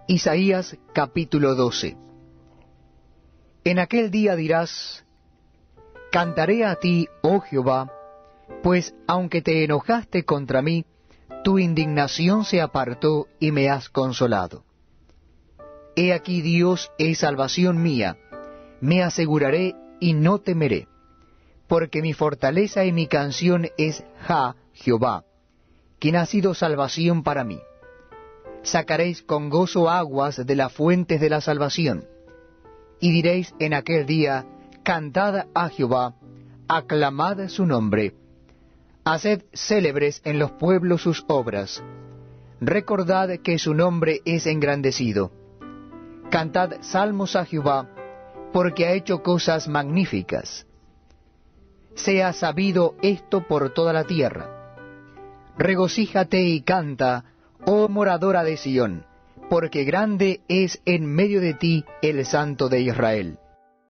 Isaías capítulo 12. En aquel día dirás: Cantaré a ti, oh Jehová, pues aunque te enojaste contra mí, tu indignación se apartó y me has consolado. He aquí Dios es salvación mía, me aseguraré y no temeré, porque mi fortaleza y mi canción es Jehová, quien ha sido salvación para mí. Sacaréis con gozo aguas de las fuentes de la salvación, y diréis en aquel día: Cantad a Jehová, aclamad su nombre, haced célebres en los pueblos sus obras, recordad que su nombre es engrandecido. Cantad salmos a Jehová, porque ha hecho cosas magníficas. Sea sabido esto por toda la tierra. Regocíjate y canta, oh moradora de Sión, porque grande es en medio de ti el Santo de Israel.